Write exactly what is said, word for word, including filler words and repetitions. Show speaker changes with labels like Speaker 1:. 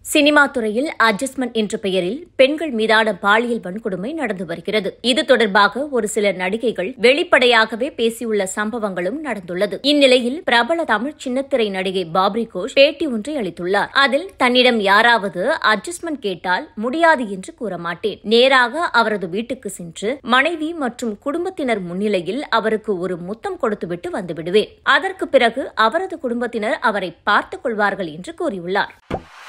Speaker 1: Cinema துறையில் adjustment என்ற பெயரில் பெண்கள் மீதான பாலியல் வன்கொடுமை நடந்து வருகிறது. இது தொடர்பாக ஒரு சில நடிகைகள் வெளிப்படையாகவே பேசியுள்ள சம்பவங்களும் நடந்துள்ளது. இந்நிலையில் பிரபல தமிழ் சின்னத்திரை நடிகை பாப்ரி கோஷ் பேட்டி ஒன்றை அளித்துள்ளார். அதில் தன்னிடம் யாராவது அட்ஜஸ்ட்மெண்ட் கேட்டால் முடியாது என்று கூற மாட்டேன். நேராக அவரது வீட்டுக்கு சென்று மனைவி மற்றும் குடும்பத்தினர் முன்னிலையில் அவருக்கு ஒரு முத்தம் கொடுத்துவிட்டு வந்துவிடுவேன். அதற்கு பிறகு அவரது குடும்பத்தினர் அவரை பார்த்துக் கொள்வார்கள் என்று கூறியுள்ளார்.